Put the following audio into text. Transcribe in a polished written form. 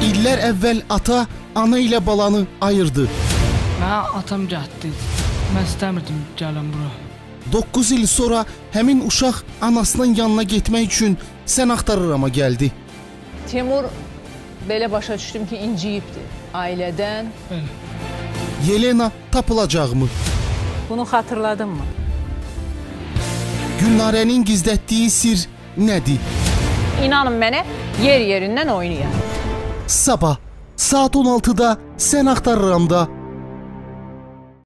İllər əvvəl ata ana ilə balanı ayırdı. Mənə atam getdi. Mən istəmirdim gələm bura. 9 il sonra həmin uşaq anasının yanına getmək üçün sən axtarırama gəldi. Temur belə başa düşdüm ki, inciyibdir ailədən. Yelena tapılacaqmı? Bunu xatırladın mı? Gülnarənin gizlətdiyi sir nədir? İnanın mənə, yer yerindən oynayar. Sabah saat 16'da Sən Axtarıram'da